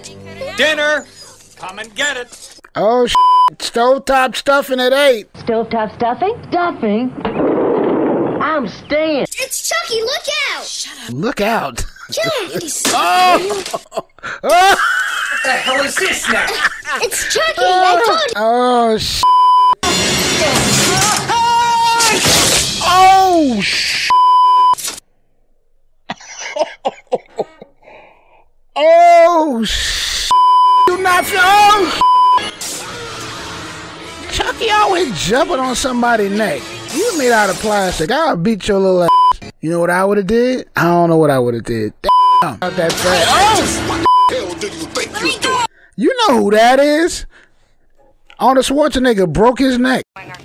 Dinner! Come and get it! Oh, stovetop stuffing at 8. Stovetop stuffing? Stuffing? I'm staying. It's Chucky, look out! Shut up. Look out. Yeah, he's Oh! What the hell is this now? It's Chucky, I told you! Oh, Oh, Oh, you not. Oh, Chucky always jumping on somebody's neck. You made out of plastic. I'll beat your little ass. You know what I would have did? I don't know what I would have did. Damn, not that fast. Oh, what the hell do you think you're doing? You know who that is? Arnold Schwarzenegger broke his neck.